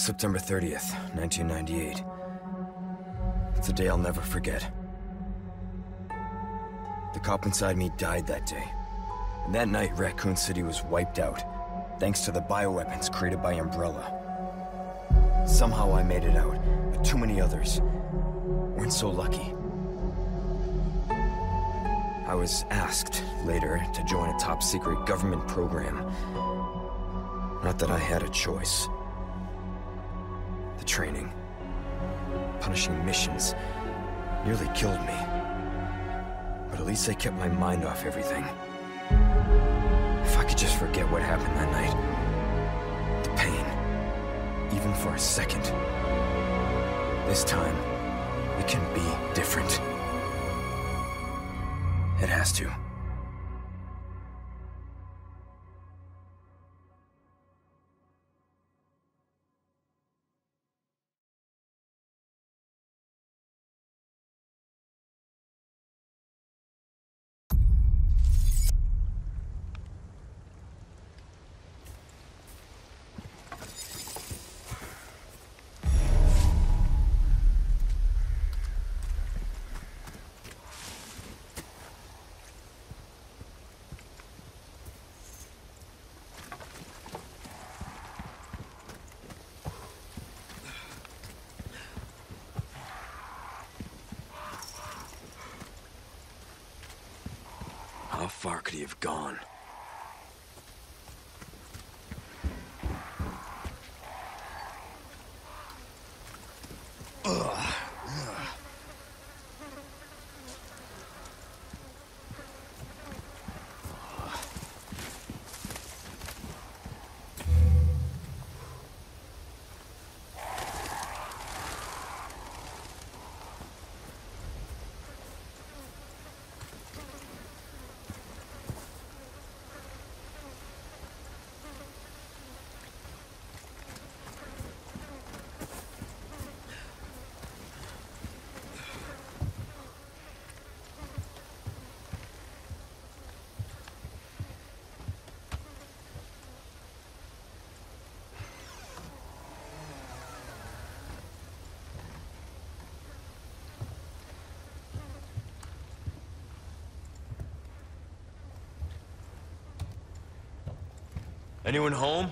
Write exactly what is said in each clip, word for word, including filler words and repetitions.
September thirtieth, nineteen ninety-eight. It's a day I'll never forget. The cop inside me died that day. And that night, Raccoon City was wiped out, thanks to the bioweapons created by Umbrella. Somehow I made it out, but too many others weren't so lucky. I was asked later to join a top-secret government program. Not that I had a choice. The training, punishing missions, nearly killed me. But at least I kept my mind off everything. If I could just forget what happened that night. The pain, even for a second. This time, it can be different. It has to. How far could he have gone? Ugh. Anyone home?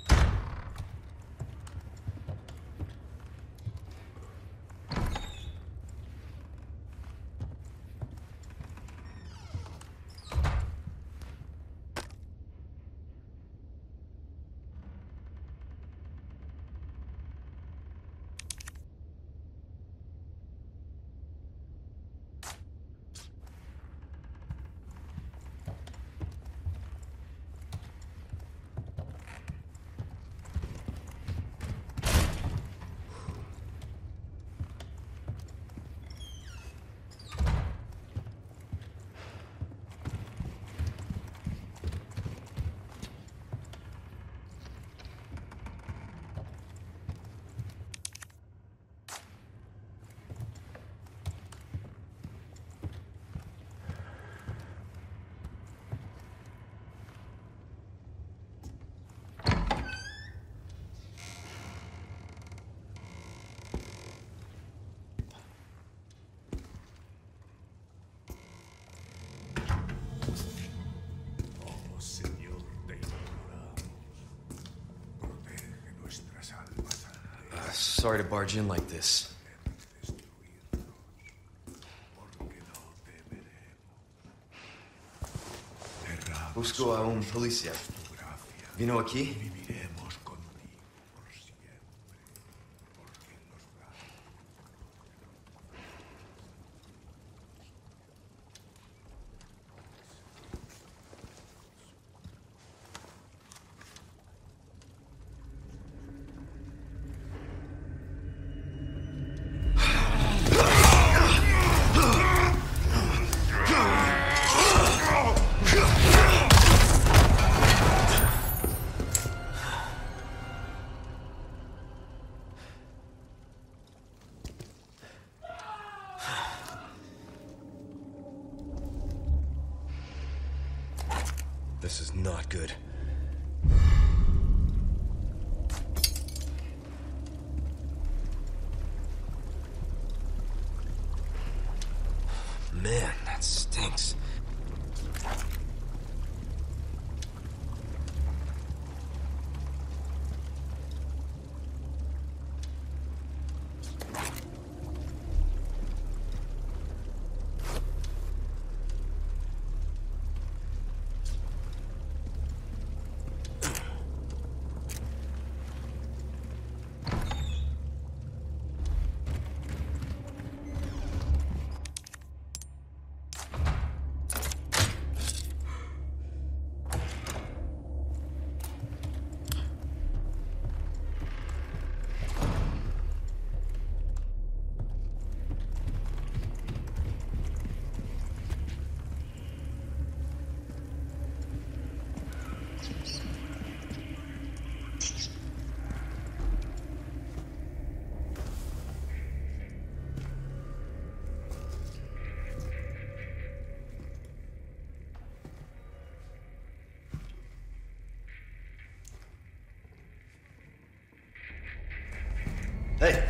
Sorry to barge in like this. Busco a un policía. ¿Vino aquí? This is not good. Hey!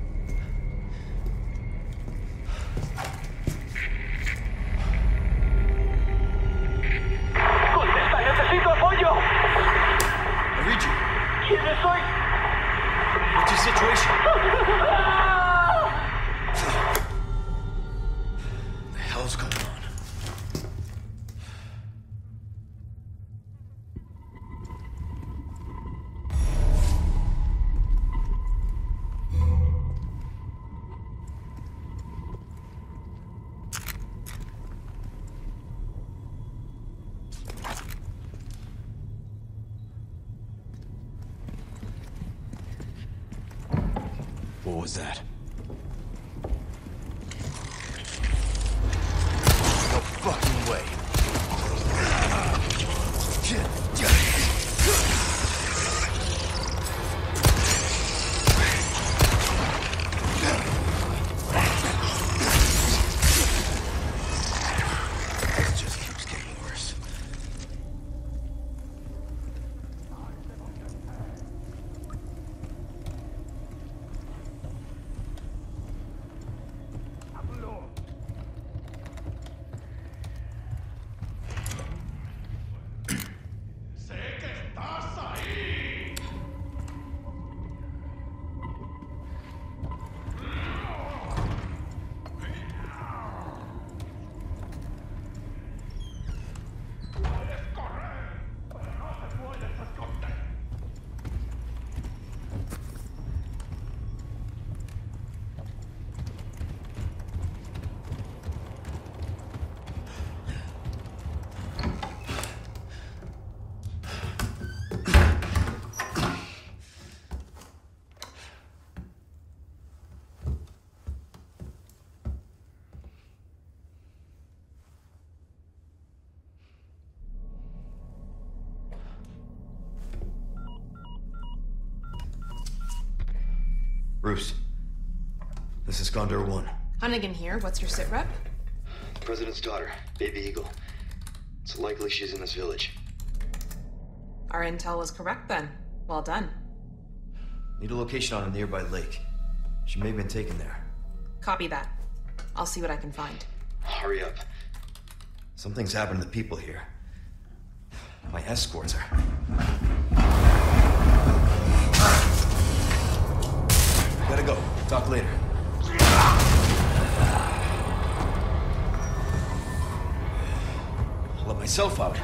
¡Contesta! ¡Necesito apoyo! I read you. ¿Quién soy? What's your situation? What the hell's going on? What was that? No fucking way. This just keeps getting worse. Bruce, this is Gondor one. Hunnigan here. What's your sit rep? The President's daughter, Baby Eagle. It's likely she's in this village. Our intel was correct then. Well done. Need a location on a nearby lake. She may have been taken there. Copy that. I'll see what I can find. Hurry up. Something's happened to the people here. My escorts are... Gotta go. Talk later. I'll let myself out.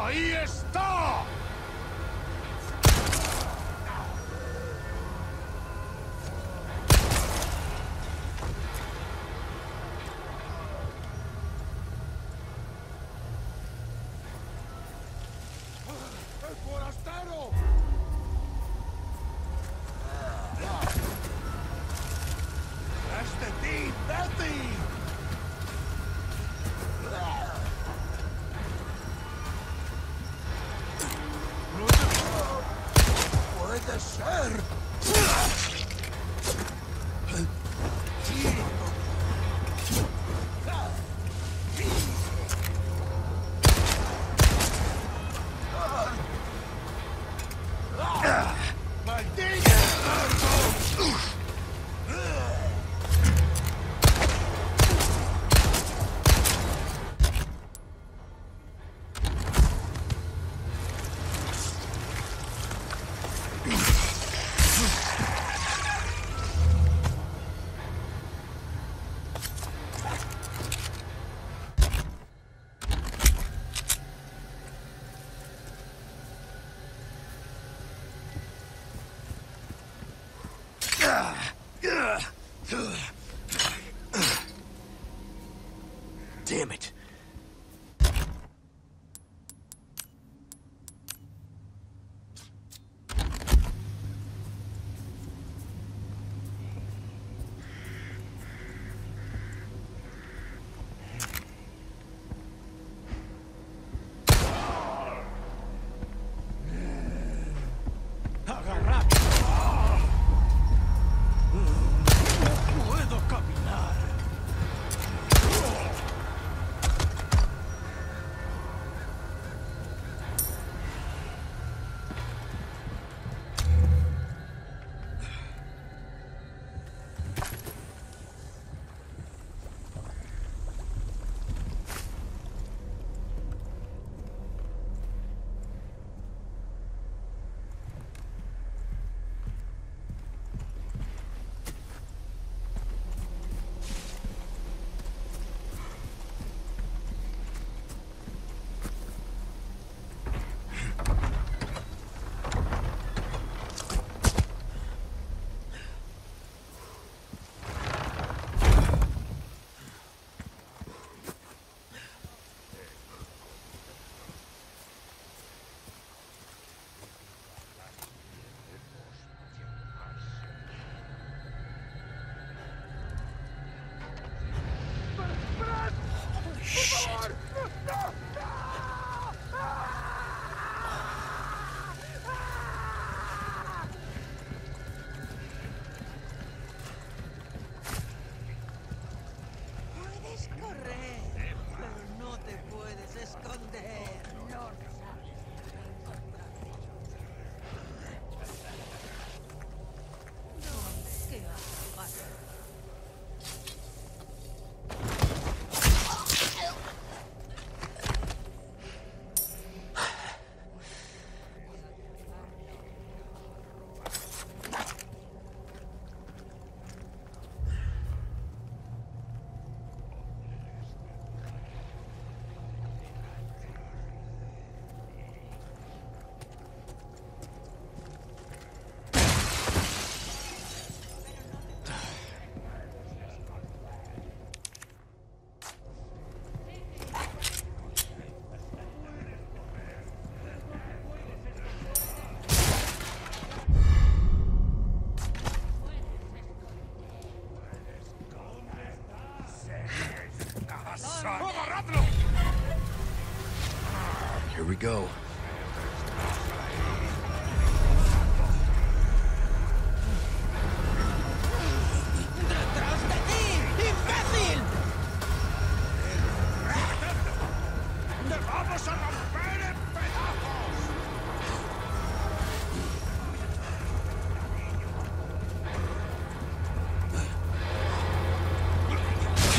¡Ahí está! ¡El forastero! ¡Es de ti, Betty! ¡No puede ser! Damn it. Agarrad. No puedo caminar. Here we go. ¡Detrás de ti, imbécil! ¡Te vamos a romper en pedazos!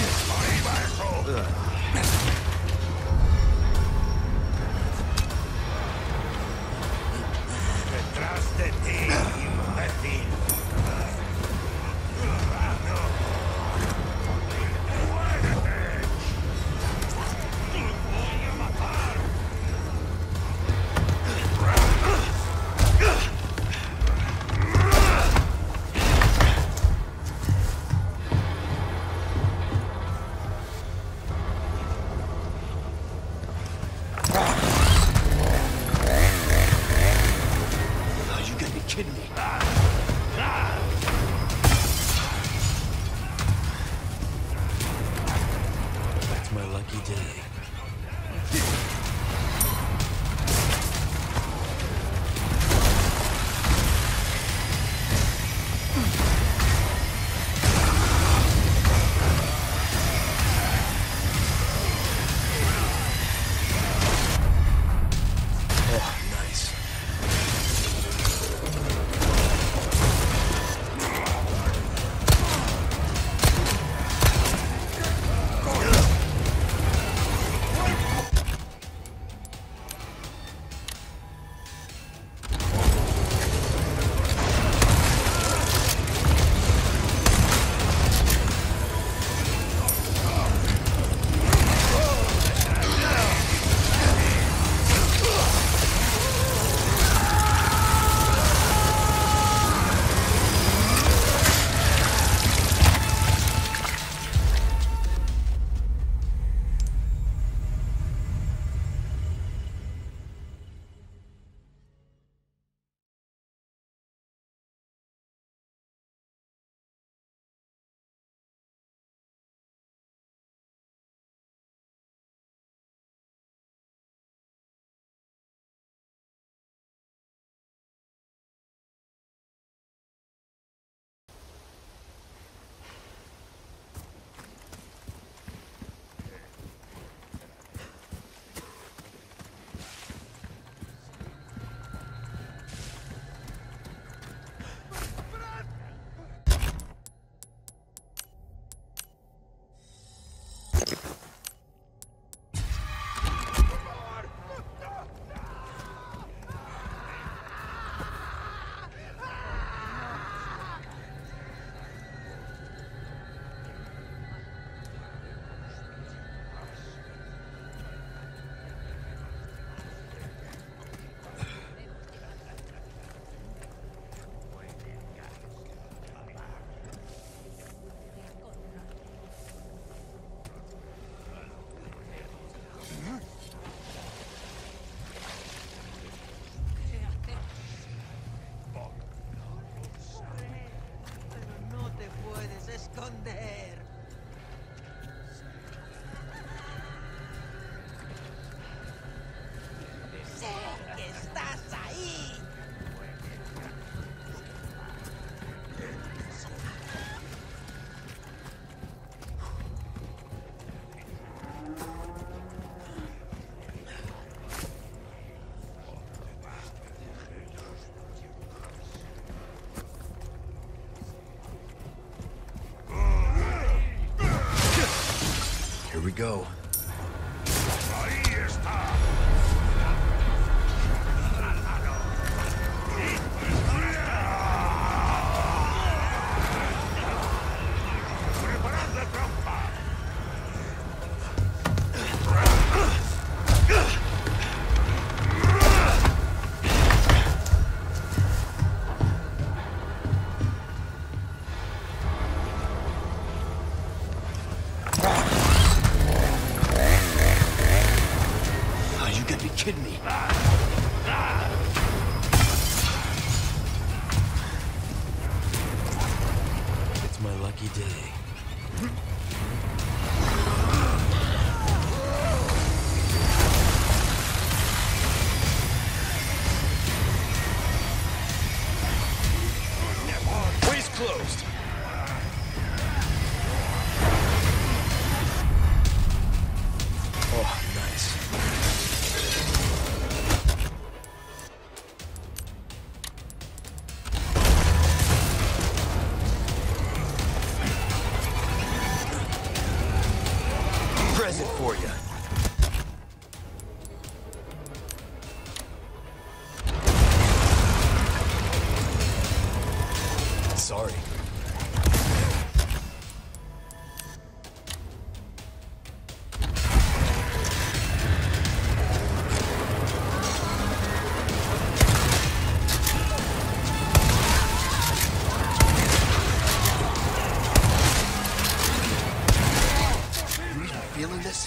¡Arriba eso! estás ahí. Here we go. Ahí está. Preparad la trampa. Oh, you gotta be kidding me. It's my lucky day. Way's closed. Oh, nice. Present for you. Sorry. You feeling this?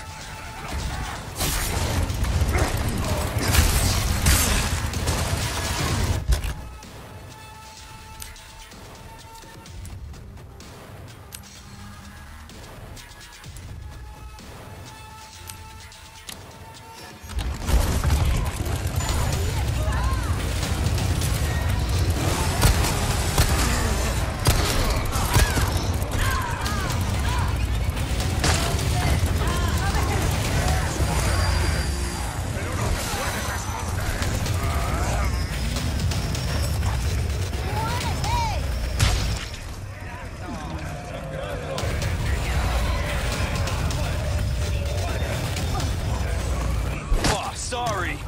Oh, sorry.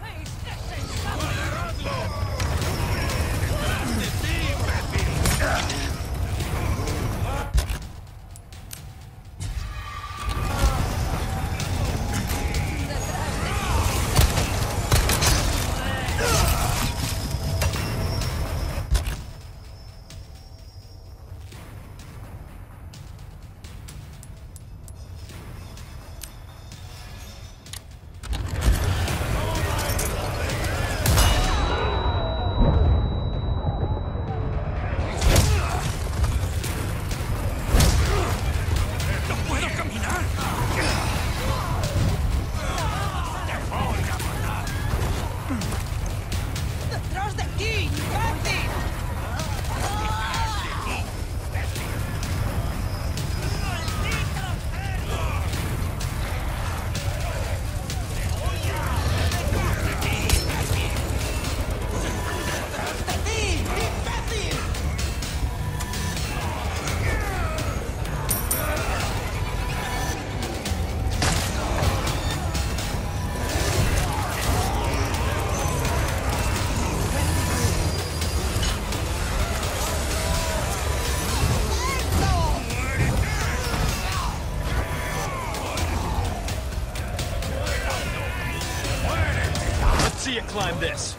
¡Detrás de ti, imbécil! ¡Detrás de ti, imbécil! Let's see you climb this.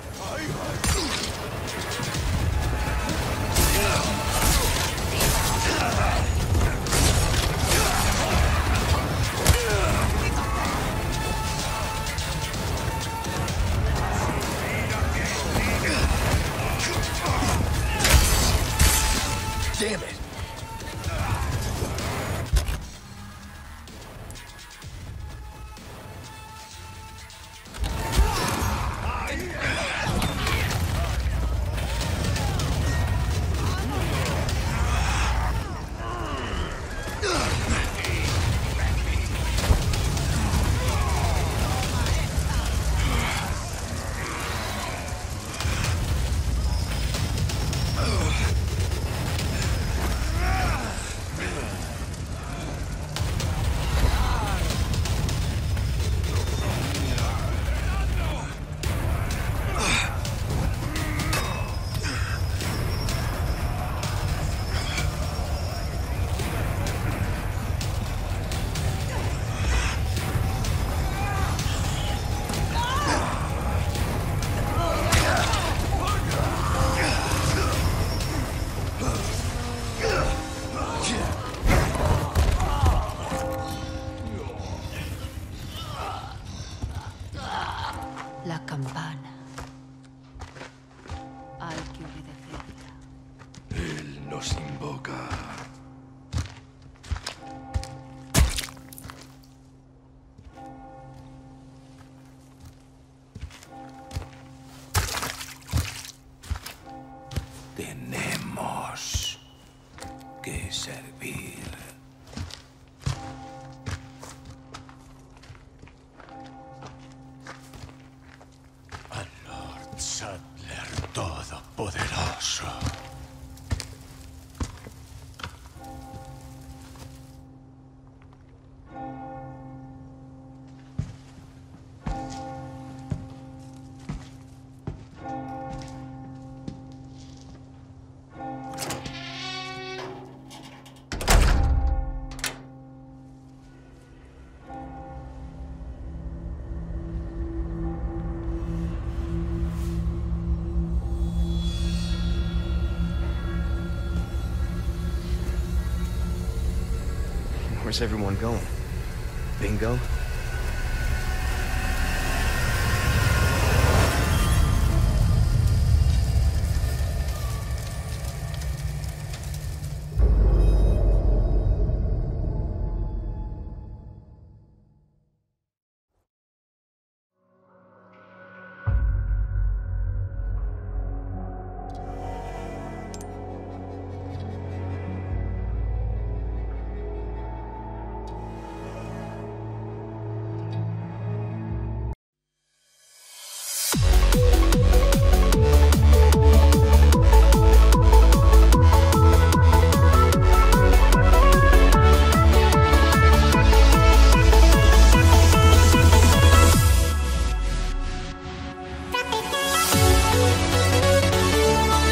Damn it. los invoca. Tenemos que servir. Al Lord Saddler Todopoderoso. Where's everyone going? Bingo?